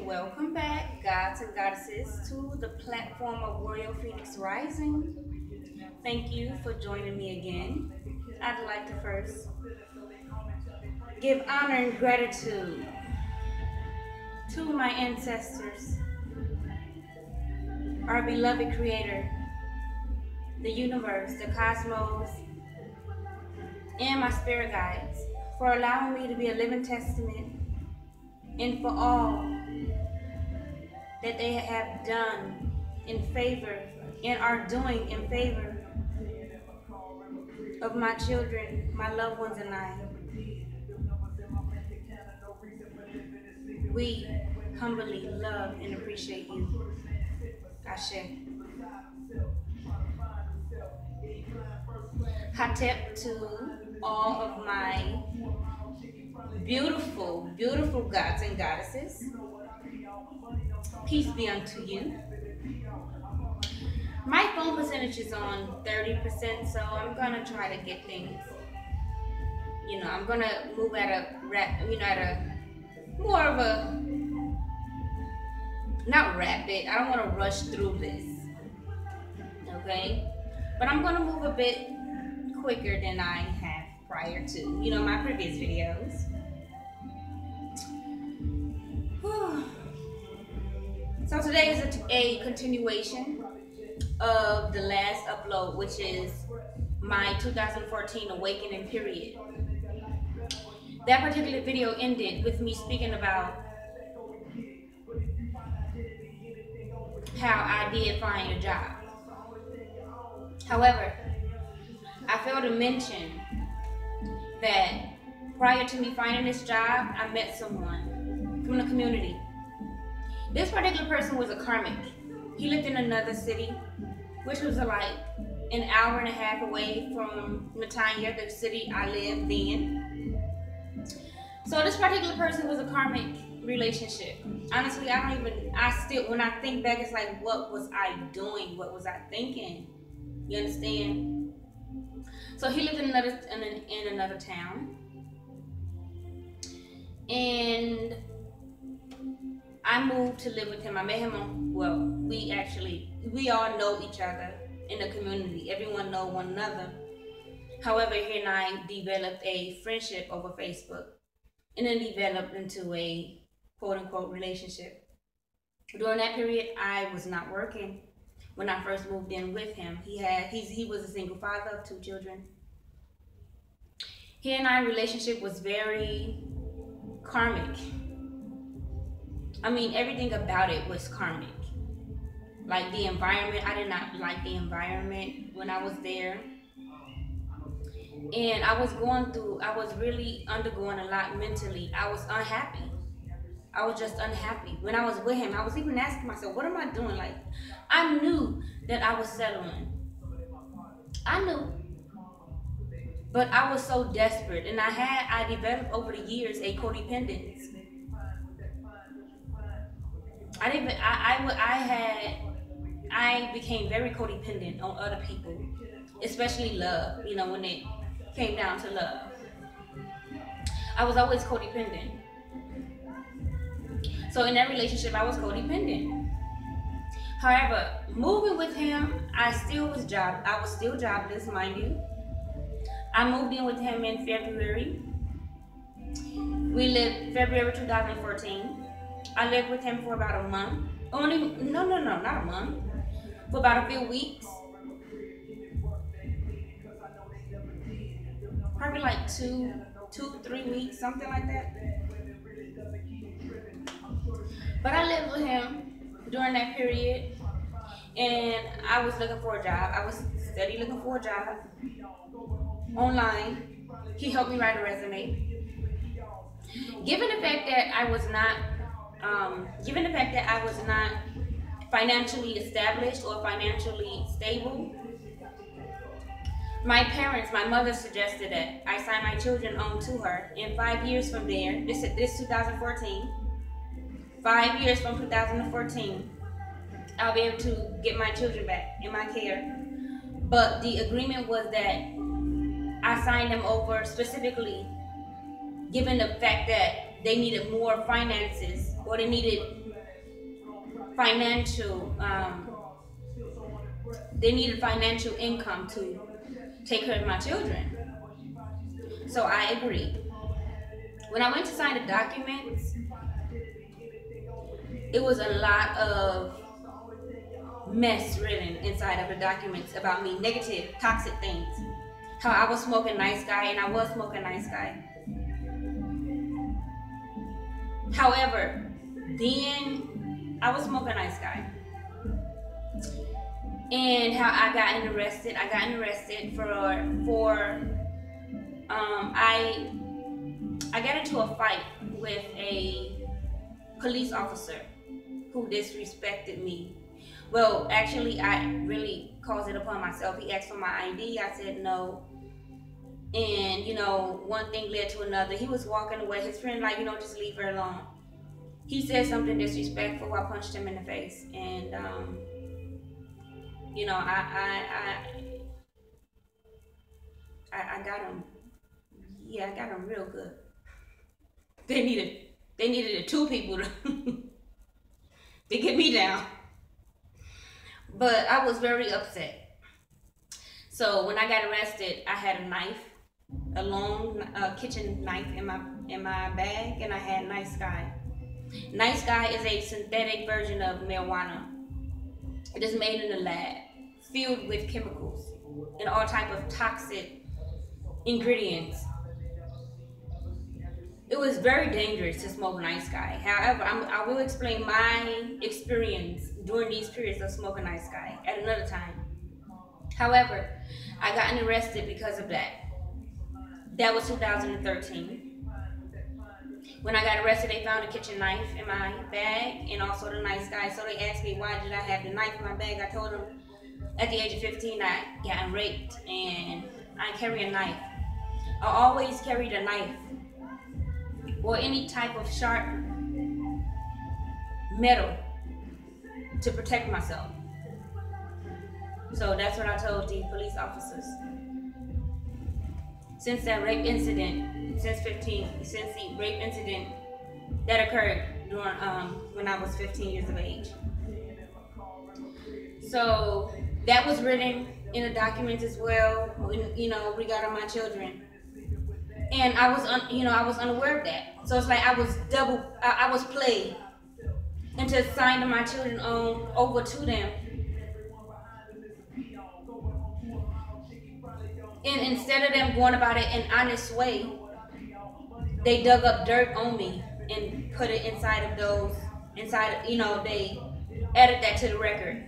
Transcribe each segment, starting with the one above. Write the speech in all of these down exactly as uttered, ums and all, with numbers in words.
welcome back, gods and goddesses, to the platform of Royal Phoenix Rising. Thank you for joining me again. I'd like to first give honor and gratitude to my ancestors, our beloved Creator, the universe, the cosmos, and my spirit guides for allowing me to be a living testament and for all that they have done in favor and are doing in favor of my children, my loved ones, and I. We humbly love and appreciate you. Ashe. HOTEP to all of my beautiful, beautiful gods and goddesses. Peace be unto you. My phone percentage is on thirty percent, so I'm gonna try to get things, you know, I'm gonna move at a rap, you know, at a more of a, not rapid, I don't wanna rush through this, okay? But I'm gonna move a bit quicker than I have prior to, you know, my previous videos. Whew. So today is a, a continuation of the last upload, which is my two thousand fourteen awakening period. That particular video ended with me speaking about how I did find a job. However, I failed to mention that prior to me finding this job, I met someone from the community. This particular person was a karmic. He lived in another city, which was like an hour and a half away from Natanya, the city I lived in. So this particular person was a karmic relationship. Honestly, I don't even, I still, when I think back, it's like, what was I doing? What was I thinking? You understand? So he lived in another, in, in another town. And I moved to live with him. I met him on, well, we actually, we all know each other in the community. Everyone know one another. However, he and I developed a friendship over Facebook, and then developed into a quote-unquote relationship. During that period, I was not working when I first moved in with him. He had, he's, he was a single father of two children. He and I relationship was very karmic. I mean, everything about it was karmic. Like the environment, I did not like the environment when I was there. And I was going through, I was really undergoing a lot mentally. I was unhappy. I was just unhappy. When I was with him, I was even asking myself, what am I doing? Like, I knew that I was settling. I knew. But I was so desperate. And I had, I developed over the years a codependence. I didn't, I, I, I had, I became very codependent on other people, especially love, you know, when it came down to love. I was always codependent. So in that relationship, I was codependent. However, moving with him, I still was job, I was still jobless, mind you. I moved in with him in February. We lived February two thousand fourteen. I lived with him for about a month. Only, no, no, no, not a month. For about a few weeks. Probably like two, two, three weeks, something like that. But I lived with him during that period, and I was looking for a job. I was steady looking for a job online. He helped me write a resume. Given the fact that I was not, um, given the fact that I was not financially established or financially stable, my parents, my mother suggested that I sign my children on to her. In five years from there, this this two thousand fourteen, five years from two thousand fourteen, I'll be able to get my children back in my care. But the agreement was that I signed them over specifically given the fact that they needed more finances, or they needed financial, um, they needed financial income to take care of my children. So I agreed. When I went to sign the documents, it was a lot of mess written inside of the documents about me, negative, toxic things. How I was smoking nice guy, and I was smoking nice guy. However, then I was smoking nice guy. And how I got arrested, I got arrested for, for um, I, I got into a fight with a police officer who disrespected me. Well, actually, I really caused it upon myself. He asked for my I D. I said no. And, you know, one thing led to another. He was walking away. His friend, like, you know, just leave her alone. He said something disrespectful. I punched him in the face. And, um, you know, I, I, I, I, I got him. Yeah, I got him real good. They needed, they needed two people to, to get me down. But I was very upset. So when I got arrested, I had a knife, a long uh, kitchen knife in my in my bag, and I had Nice Guy. Nice Guy is a synthetic version of marijuana. It is made in a lab, filled with chemicals and all type of toxic ingredients. It was very dangerous to smoke Nice Guy. However, I'm, I will explain my experience during these periods of smoking Nice Guy at another time. However, I got arrested because of that. That was two thousand thirteen. When I got arrested, they found a kitchen knife in my bag and also the Nice Guy. So they asked me, why did I have the knife in my bag? I told them at the age of fifteen, I got raped and I carry a knife. I always carried a knife or any type of sharp metal to protect myself. So that's what I told the police officers. Since that rape incident, since fifteen, since the rape incident that occurred during um, when I was fifteen years of age. So that was written in the documents as well, you know, regarding my children. And I was, un, you know, I was unaware of that. So it's like I was double, I, I was played into signing my children on over to them. And instead of them going about it in an honest way, they dug up dirt on me and put it inside of those, inside of, you know, they added that to the record.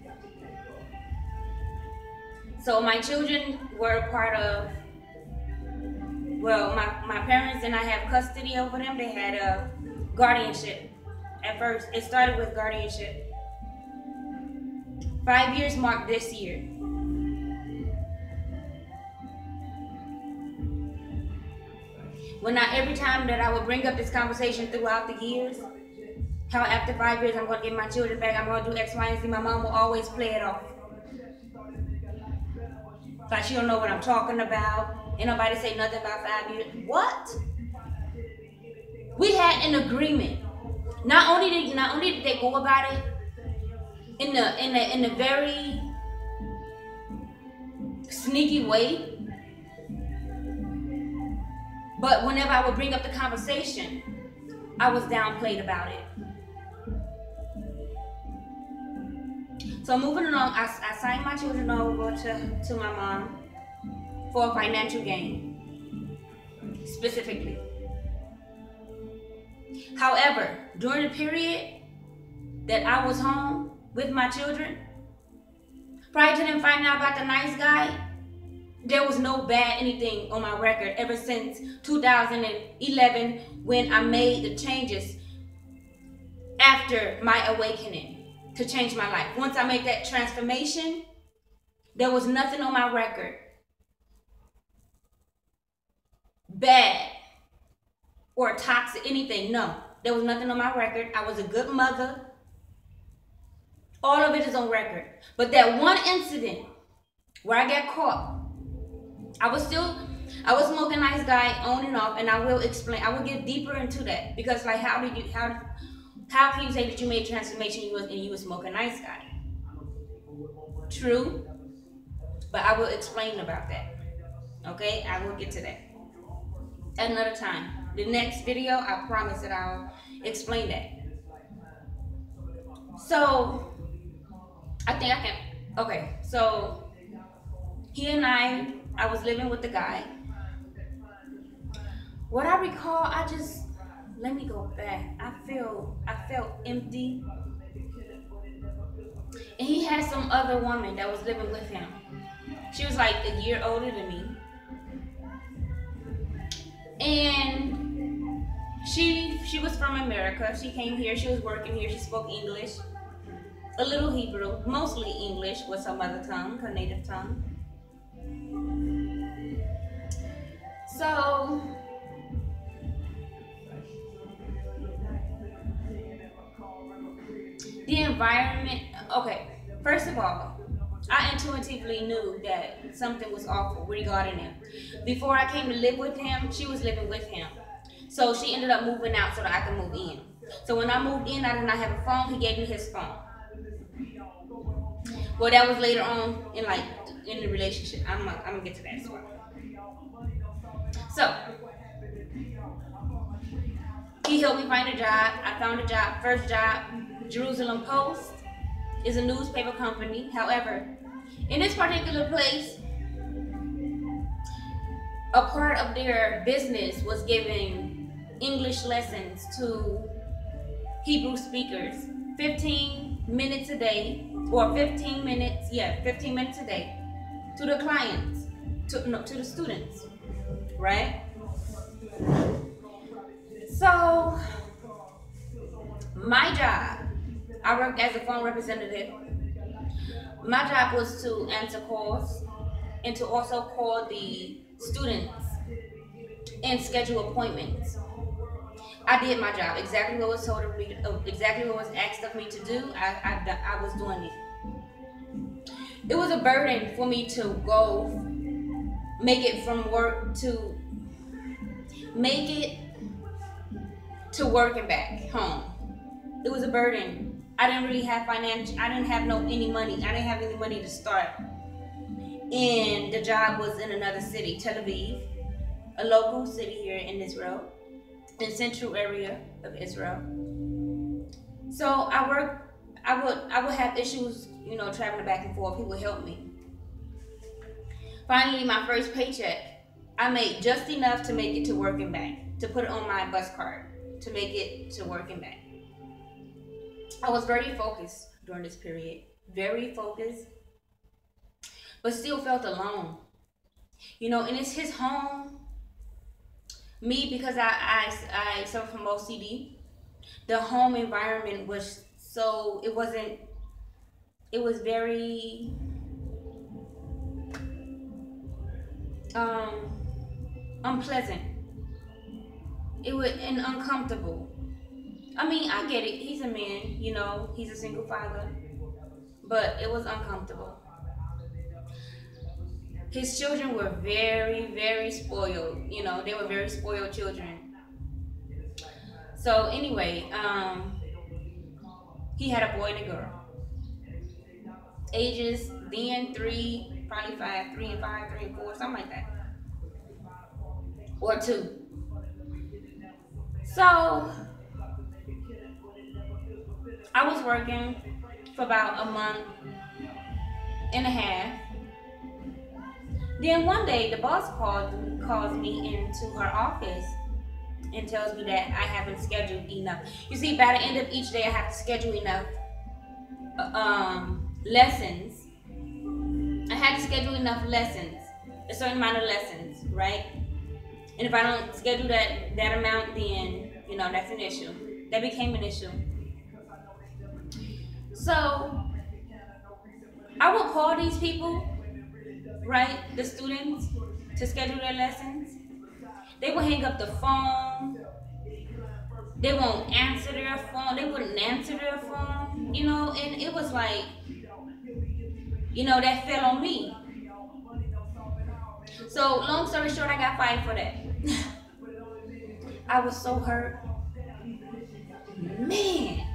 So my children were a part of, well, my, my parents and I have custody over them. They had a guardianship at first. It started with guardianship. Five years marked this year. When I, every time that I would bring up this conversation throughout the years, how after five years I'm going to get my children back, I'm going to do X, Y, and Z, my mom will always play it off. Like she don't know what I'm talking about. Ain't nobody say nothing about five years. What? We had an agreement. Not only did not only did they go about it in the in the in a very sneaky way, but whenever I would bring up the conversation, I was downplayed about it. So moving along, I, I signed my children over to, to my mom for a financial gain, specifically. However, during the period that I was home with my children, prior to them finding out about the Nice Guy, there was no bad anything on my record ever since two thousand eleven when I made the changes after my awakening to change my life. Once I made that transformation, there was nothing on my record bad or toxic, anything. No, there was nothing on my record. I was a good mother. All of it is on record. But that one incident where I got caught, I was still, I was smoking Nice Guy on and off, and I will explain, I will get deeper into that, because like how did you, how, How can you say that you made a transformation you was, and you were smoking nice guy? True, but I will explain about that. Okay, I will get to that at another time. The next video, I promise that I'll explain that. So, I think I can, okay, so he and I, I was living with the guy. What I recall, I just, let me go back. I feel, I felt empty. And he had some other woman that was living with him. She was like a year older than me. And she she was from America. She came here, she was working here, she spoke English. A little Hebrew, mostly English was her mother tongue, her native tongue. So, the environment, okay, first of all, I intuitively knew that something was awful regarding him. Before I came to live with him, she was living with him. So she ended up moving out so that I could move in. So when I moved in, I did not have a phone, he gave me his phone. Well, that was later on in like in the relationship. I'm gonna, I'm gonna get to that as well. So he helped me find a job. I found a job. First job, Jerusalem Post is a newspaper company. However, in this particular place, a part of their business was giving English lessons to Hebrew speakers, fifteen minutes a day, or fifteen minutes, yeah, fifteen minutes a day, to the clients, to, no, to the students, right? So, my job, I worked as a phone representative. My job was to answer calls and to also call the students and schedule appointments. I did my job, exactly what was told of me, exactly what was asked of me to do. I, I, I was doing it. It was a burden for me to go make it from work to make it to work and back home. It was a burden. I didn't really have financial, I didn't have no any money. I didn't have any money to start. And the job was in another city, Tel Aviv, a local city here in Israel, in the central area of Israel. So I worked, I would I would have issues, you know, traveling back and forth. He would help me. Finally, my first paycheck, I made just enough to make it to work and back, to put it on my bus card, to make it to work and back. I was very focused during this period, very focused, but still felt alone. You know, and it's his home. Me, because I, I, I suffer from O C D, the home environment was so, it wasn't, it was very, um, unpleasant. It was, and uncomfortable. I mean, I get it. He's a man, you know, he's a single father, but it was uncomfortable. His children were very, very spoiled. You know, they were very spoiled children. So anyway, um, he had a boy and a girl. Ages then three, probably five, three and five, three and four, something like that. Or two. So I was working for about a month and a half. Then one day, the boss called calls me into her office and tells me that I haven't scheduled enough. You see, by the end of each day, I have to schedule enough um, lessons. I had to schedule enough lessons, a certain amount of lessons, right? And if I don't schedule that, that amount, then, you know, that's an issue. That became an issue. So, I would call these people, right, the students, to schedule their lessons. They would hang up the phone. They won't answer their phone. They wouldn't answer their phone, you know, and it was like, you know, that fell on me. So, long story short, I got fired for that. I was so hurt. Man,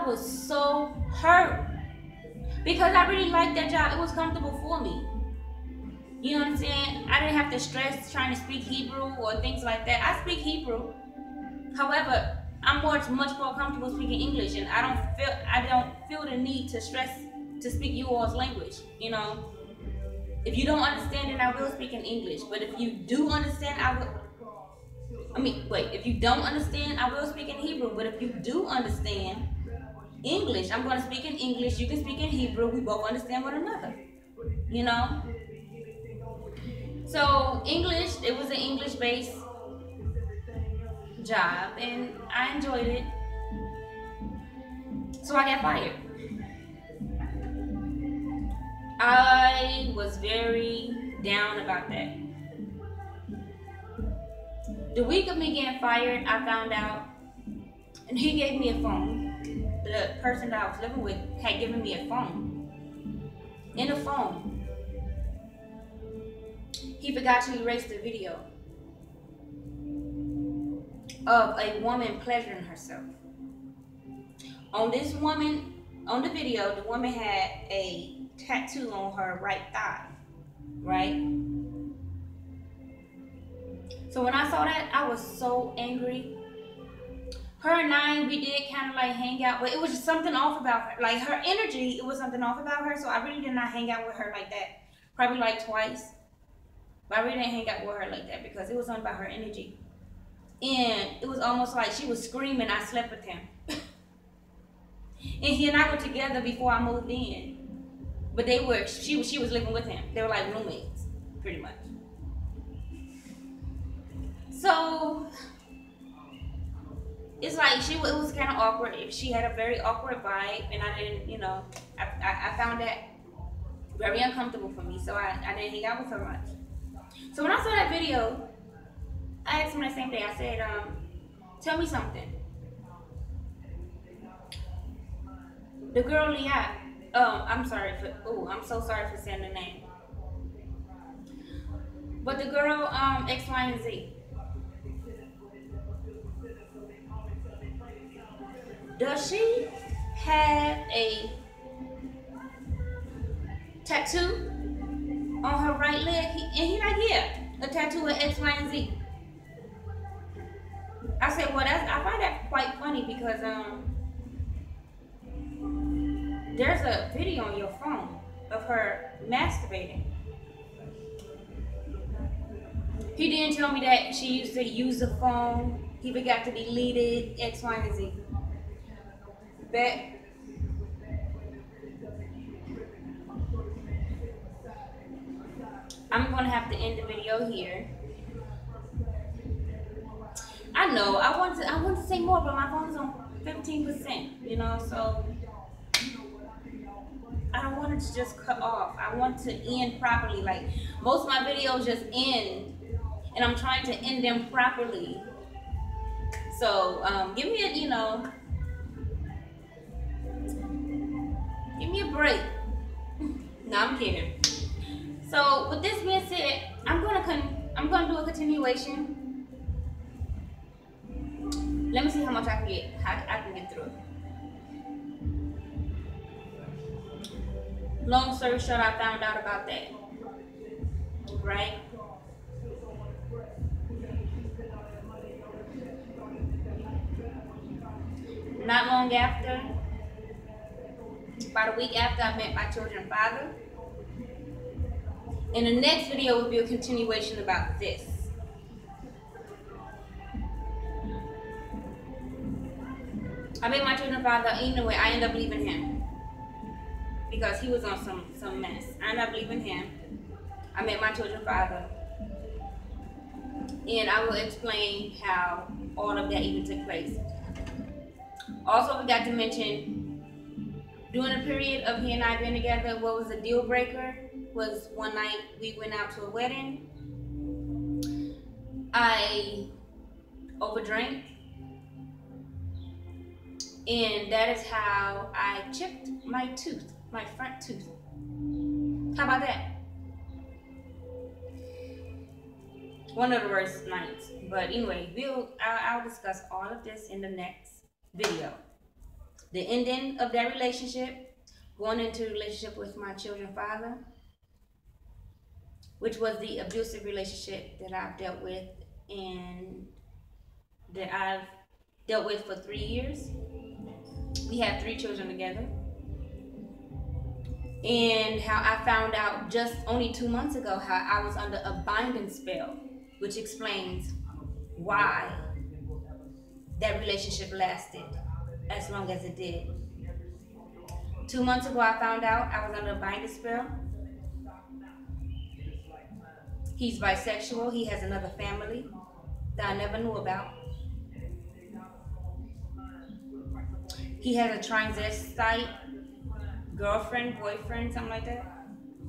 I was so hurt because I really liked that job. It was comfortable for me. You know what I'm saying? I didn't have to stress trying to speak Hebrew or things like that. I speak Hebrew. However, I'm more, much more comfortable speaking English, and I don't feel I don't feel the need to stress to speak you all's language. You know, if you don't understand it, I will speak in English. But if you do understand, I will. I mean, wait. If you don't understand, I will speak in Hebrew. But if you do understand English, I'm going to speak in English. You can speak in Hebrew. We both understand one another. You know. So English, it was an English-based job, and I enjoyed it. So I got fired. I was very down about that. The week of me getting fired, I found out, and he gave me a phone. The person that I was living with had given me a phone. In the phone, he forgot to erase the video of a woman pleasuring herself. On this woman, on the video, the woman had a tattoo on her right thigh, right? So when I saw that, I was so angry. Her and I, we did kind of like hang out, but it was just something off about her. Like her energy, it was something off about her, so I really did not hang out with her like that. Probably like twice. But I really didn't hang out with her like that because it was something about her energy. And it was almost like she was screaming, I slept with him. And he and I were together before I moved in. But they were, she was, she was living with him. They were like roommates, pretty much. So, it's like, she, it was kind of awkward. She had a very awkward vibe, and I didn't, you know, I, I, I found that very uncomfortable for me, so I, I didn't hang out with her much. So when I saw that video, I asked him that same day, I said, um, tell me something. The girl Liat, oh, I'm sorry for, oh, I'm so sorry for saying the name. But the girl, um, X, Y, and Z. Does she have a tattoo on her right leg? He, and he like, yeah, a tattoo of X, Y, and Z. I said, well, that's, I find that quite funny because um, there's a video on your phone of her masturbating. He didn't tell me that she used to use the phone. He forgot to delete it, X, Y, and Z. Bet. I'm going to have to end the video here. I know, I want to I want to say more, but my phone is on fifteen percent, you know, so I don't want it to just cut off. I want to end properly. Like, most of my videos just end, and I'm trying to end them properly. So, um, give me a, you know, give me a break. No, I'm kidding. So, with this being said, I'm gonna con I'm gonna do a continuation. Let me see how much I can get. How I can get through. Long story short, I found out about that. Right? Not long after, about a week after, I met my children's father. And the next video will be a continuation about this. I met my children's father. Anyway, I ended up leaving him because he was on some, some mess. I ended up leaving him. I met my children's father. And I will explain how all of that even took place. Also, we got to mention, during the period of he and I being together, what was a deal breaker was one night we went out to a wedding. I overdrank. And that is how I chipped my tooth, my front tooth. How about that? One of the worst nights. But anyway, we'll, I'll, I'll discuss all of this in the next video. the ending of that relationship, going into a relationship with my children's father, which was the abusive relationship that I've dealt with and that I've dealt with for three years. We have three children together. And how I found out just only two months ago how I was under a binding spell, which explains why that relationship lasted as long as it did. Two months ago, I found out I was under a binding spell. He's bisexual. He has another family that I never knew about. He has a transvestite girlfriend, boyfriend, something like that.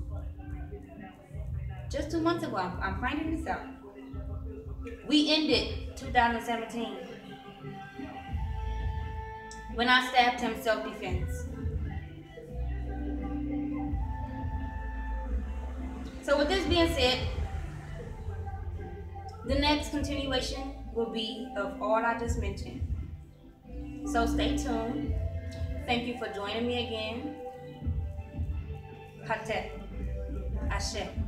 Just two months ago, I'm, I'm finding this out. We ended two thousand seventeen when I stabbed him self-defense. So with this being said, the next continuation will be of all I just mentioned. So stay tuned. Thank you for joining me again. HOTEP. Ashe.